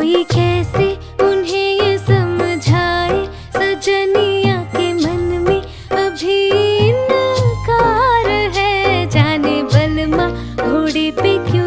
कोई कैसे उन्हें ये समझाए, सजनिया के मन में अभी इनकार है। जाने बलमा घोड़े पे क्यों